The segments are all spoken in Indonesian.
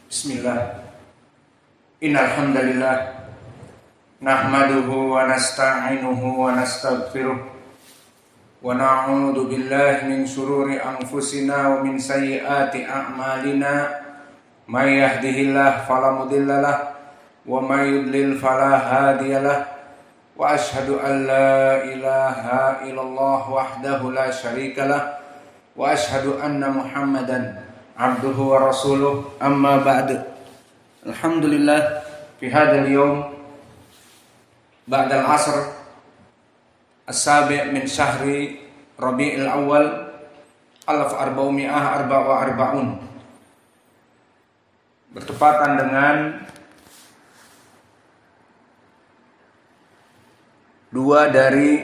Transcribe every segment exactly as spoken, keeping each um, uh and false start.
Bismillah. Innal hamdalillah nahmaduhu wa nasta'inuhu wa nastaghfiruh wa na'udzu billahi min shururi anfusina wa min sayyiati a'malina. May yahdihillahu fala mudhillalah wa may yudlil fala hadiyalah. Wa asyhadu an la ilaha illallah wahdahu la syarikalah wa asyhadu anna Muhammadan abduhu wa rasuluh, amma ba'd. Alhamdulillah, fi hadzal yaum ba'da al-'asr as-sabi' min syahri Rabi'il Awwal alf arba'umi'ah arba' wa arba'un, bertepatan dengan dua dari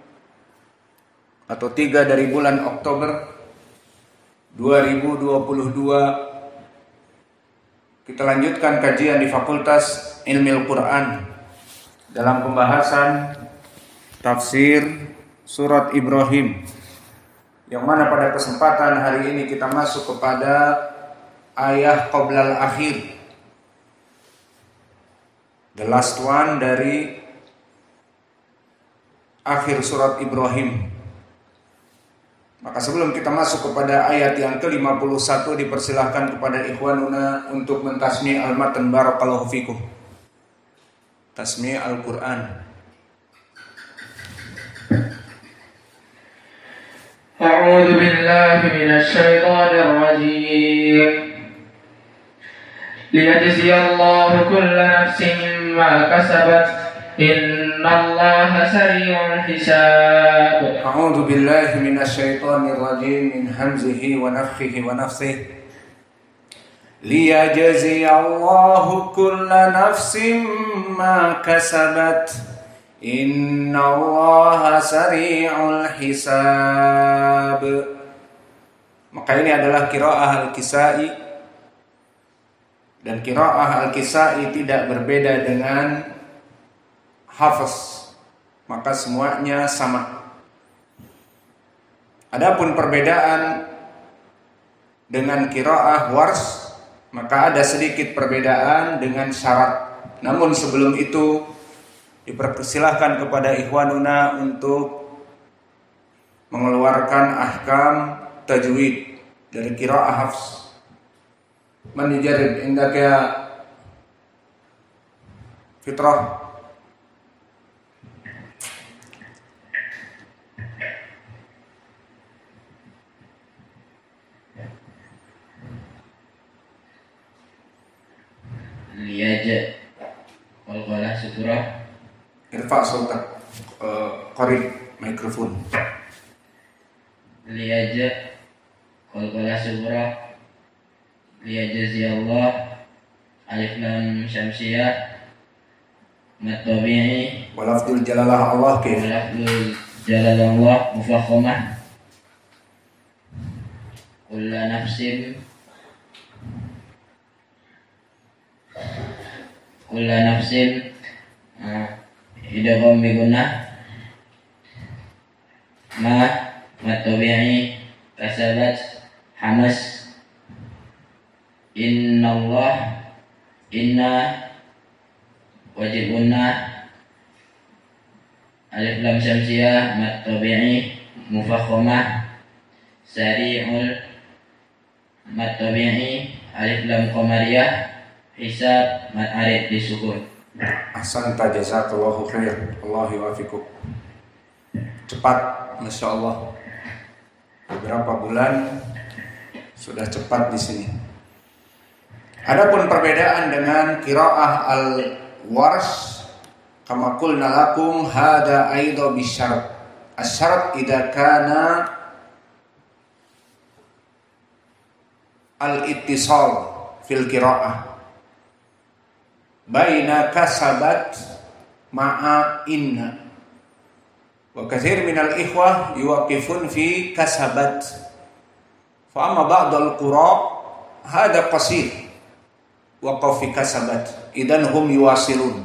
atau tiga dari bulan Oktober dua ribu dua puluh dua. Kita lanjutkan kajian di Fakultas Ilmu Al-Quran dalam pembahasan tafsir surat Ibrahim, yang mana pada kesempatan hari ini kita masuk kepada ayat qoblal akhir, the last one dari akhir surat Ibrahim. Maka sebelum kita masuk kepada ayat yang ke lima puluh satu, dipersilahkan kepada ikhwanuna untuk mentasmi' al-matan. Barakallahu fikum. Tasmi' al-Quran. A'udzu billahi minasy syaithanir rajim. Liyajziyallahu kulla nafsin ma kasabat innallaha sari'ul hisab. A'udzu billahi minasy syaithanir rajim min hamzihi wa nafthihi wa nafthihi. Liyajziyallahu kulla nafsin ma kasabat innallaha sari'ul hisab. Maka ini adalah qiraah al-Kisai, dan qiraah al-Kisai tidak berbeda dengan Hafs, maka semuanya sama. Adapun perbedaan dengan qiraah Warsh, maka ada sedikit perbedaan dengan syarat. Namun sebelum itu dipersilahkan kepada ikhwanuna untuk mengeluarkan ahkam tajwid dari qiraah Hafs. Man yujarrib indaka Fitrah? Liyaja qalqalah surah. Irfa sautak, uh, qarib mikrofon. Liyaja qalqalah surah. Liyajziyallah alif lam syamsiyah mat tabi'i Wa lafdzul jalalah Allah ke wa lafdzul jalalallah mufakhamah kullu nafsin kullu nafsin idgham bi gunnah ma matabi'i kasabat hamas innallah inna wajibunna alif lam syamsiyah matabi'i mufakhamah sari'ul matabi'i alif lam qamariyah hisab mat arid disukun. Ahsanta jazakallahu khair. Allah yuwafiquk. Cepat, Masya Allah. Beberapa bulan sudah cepat di sini. Adapun perbedaan dengan qiraah al-Warsh, kama qulna lakum hada aidha bisyarat. Asyarat idza kana al-ittisal fil qiraah baina kasabat ma'a inna. Wa katsir minal ikhwah yuwaqifun fi kasabat. Fa amma ba'dul qura hada qasir waqaf fi kasabat idan hum yuwasilun.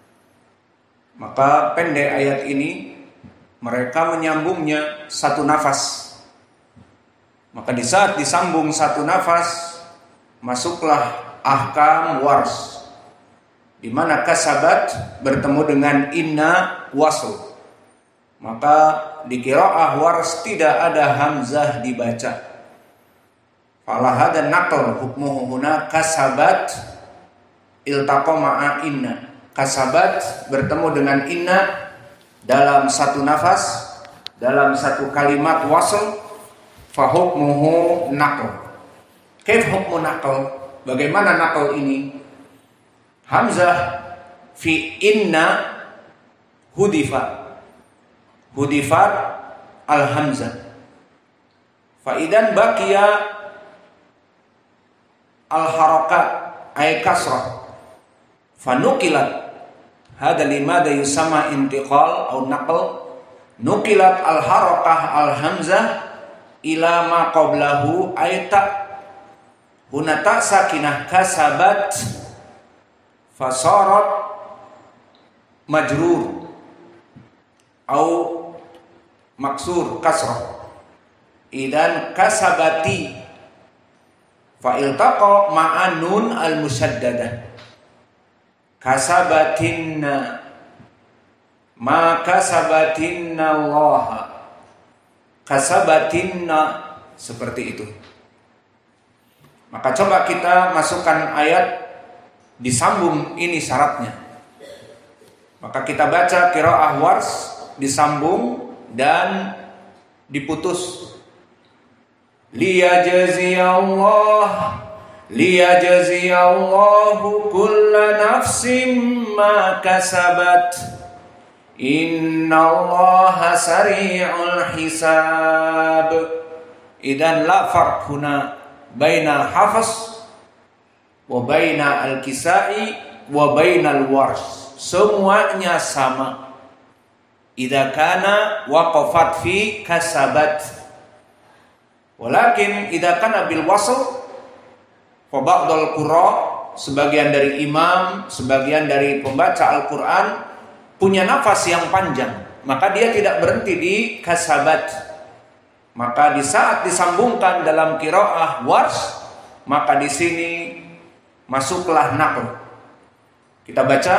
Maka pendek ayat ini, mereka menyambungnya satu nafas. Maka di saat disambung satu nafas, masuklah ahkam wars, di mana kasabat bertemu dengan inna wasl. Maka di qiraah wars tidak ada hamzah dibaca. Fala hada naql hukmuhu huna kasabat iltaqa ma'a inna. Kasabat bertemu dengan inna dalam satu nafas, dalam satu kalimat wasl, fa hukmuhu naql. Kaif hukmu naql? Bagaimana naql ini? Hamzah fi inna hudifa. Hudifat al-hamzah. Fa idan baqiya al-harakat ay kasrah. Fa nuqilat. Hada limada yusamma intiqal atau naql. Nuqilat al-harakah al-hamzah ila ma qablahu ay ta. Huna ta sakinah kasabat fasarat majrur au maksur kasrah. Idan kasabati fa iltaqa ma'a nun al musaddadah. Kasabatinna ma kasabatinna Allah. Kasabatinna, seperti itu. Maka coba kita masukkan ayat, disambung, ini syaratnya. Maka kita baca qiraah wars, disambung dan diputus. Liyajziyallah liyajziyallahu kulla nafsin ma kasabat innallaha sari'ul hisab. Idan la farq huna baina hafs wa baina al-kisai wa baina al-wars. Semuanya sama. Idza kana waqafat fi kasabat. Walakin idza kana bil wasl fa ba'dul qurra, sebagian dari imam, sebagian dari pembaca Al-Qur'an punya nafas yang panjang, maka dia tidak berhenti di kasabat. Maka di saat disambungkan dalam qiraah wars, maka di sini masuklah naql. Kita baca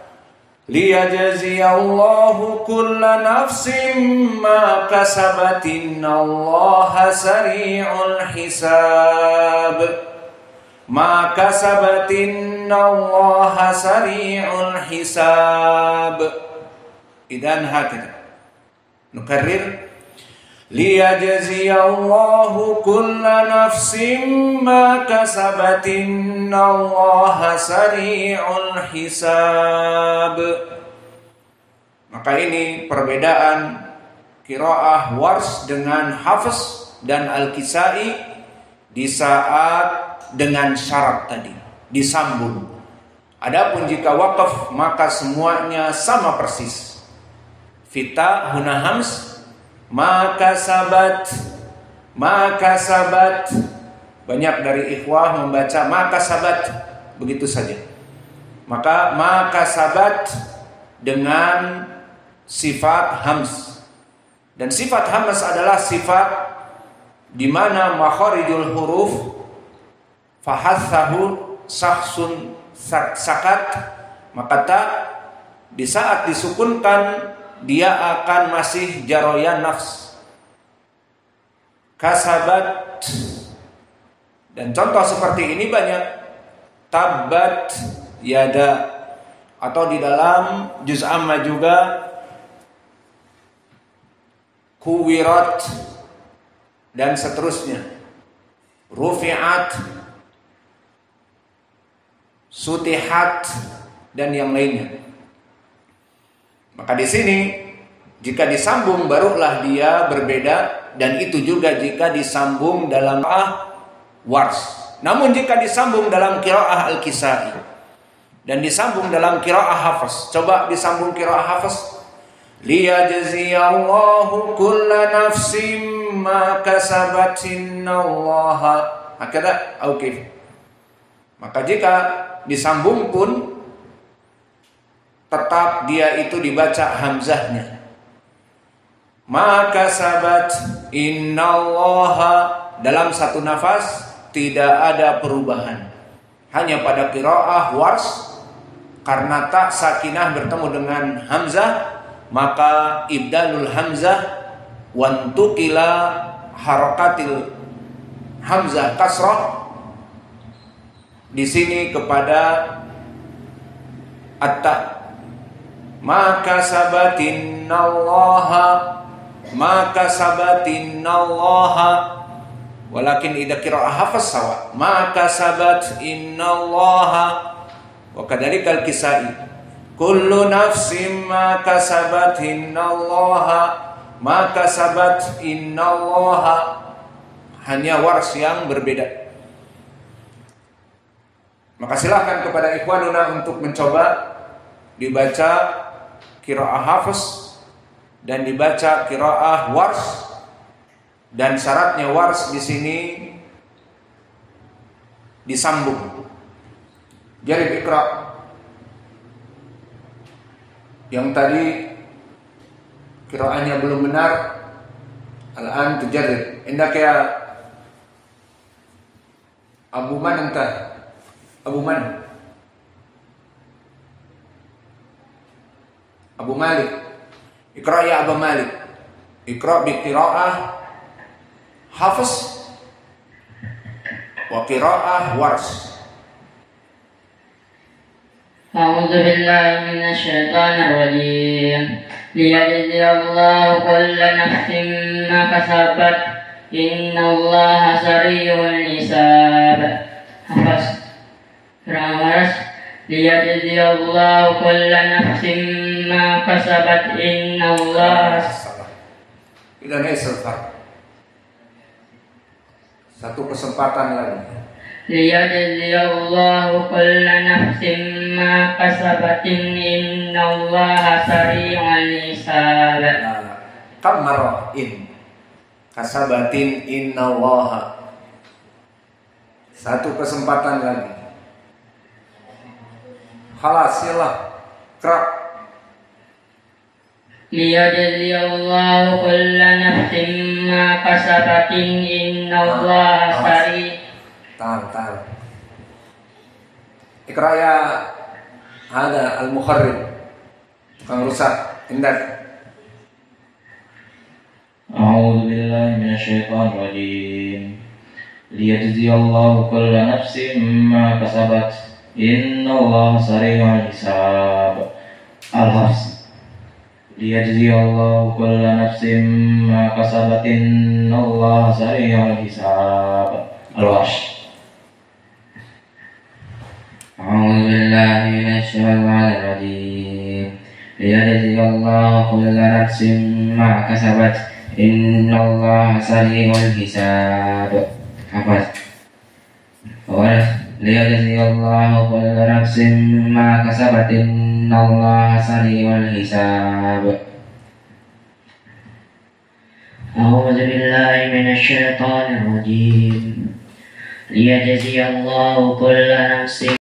liyajziyallahu kulla nafsin ma kasabat innallaha sari'ul hisab. Ma kasabat innallaha sari'ul hisab. Idan hakada. Nukarrir liyajziyallahu kulla nafsin ma kasabat innallaha sari'ul hisab. Maka ini perbedaan qiraah wars dengan hafs dan al-kisai di saat dengan syarat tadi, disambung. Adapun jika waqaf maka semuanya sama persis. Fita huna hams, maka sabat, maka sabat. Banyak dari ikhwah membaca maka sabat begitu saja. Maka maka sabat dengan sifat hams. Dan sifat hams adalah sifat di mana makharijul huruf fahathahu sakhsun sakat, maka ta di saat disukunkan dia akan masih jaroyan nafs. Kasabat. Dan contoh seperti ini banyak. Tabbat yada, atau di dalam juz amma juga kuwirat dan seterusnya. Rufi'at, sutihat dan yang lainnya. Maka di sini jika disambung barulah dia berbeda, dan itu juga jika disambung dalam qiraah wars. Namun jika disambung dalam qiraah al-kisai dan disambung dalam qiraah hafs, coba disambung qiraah hafs, liyajziyallahu kulla nafsin ma kasabat innallaha hakada au kif. Maka jika disambung pun tetap dia itu dibaca hamzahnya. Maka sabat innallaha dalam satu nafas, tidak ada perubahan. Hanya pada qiraah Wars, karena tak sakinah bertemu dengan hamzah, maka ibdalul hamzah wantukila harakatil hamzah kasrah di sini kepada atta. Maka sabatinnallaha, maka sabatinnallaha, walakin idza qira'ah hafaz sawa, maka sabat innallaha. Wa kadzalikal Kisai, kullu nafsin ma kasabat innallaha, maka sabat innallaha. Hanya Wars yang berbeda. Maka silahkan kepada ikhwanuna untuk mencoba dibaca qiraah hafaz dan dibaca qiraah Wars, dan syaratnya Wars di sini disambung. Jadi ikra yang tadi qiraahnya belum benar, al-an tujarrid. Indak ya Abu Man entah Abu Man Abu Malik, ikra ya Abu Malik, ikra bi qiraah hafaz wa qiraah Wars. A'udzu billahi minasy syaithanir rajim. Liyajziyallahu kulla nafsin ma kasabat, innallaha sari'ul hisab. Hafaz. Ramas. Liyajziyallahu kulla nafsin ma kasabat, innallaha. Idan istighfar. Satu kesempatan lagi. Liyajziyallahu kulla nafsin ma kasabat, innallaha sari'ul hisab. Kam marrain kasabatin innallaha. Satu kesempatan lagi. Khalas, silah. Qra. Liyajziyallahu kulla nafsin ma kasabat, innallaha sari'. Tahan, tahan. Ikra ya hada al-mukharrib. Kang rusak. Indak. A'udzu billahi minasy syaithanir rajim. Liyajziyallahu kulla nafsin ma kasabat, innallaha sari'ul hisab. Al-Hafs. Liyajziyallahu kulla nafsin ma kasabat, innallaha sari'ul hisab. Al-Warsh. A'udzu billahi minasy syaithanir rajim. Liyajziyallahu kulla nafsin ma kasabat, innallaha sari'ul hisab. Hafaz. Liyajziyallahu kulla nafsin ma kasabat, innallaha sari'ul hisab. A'udzu billahi minasy syaithanir rajim. Liyajziyallahu kulla nafsin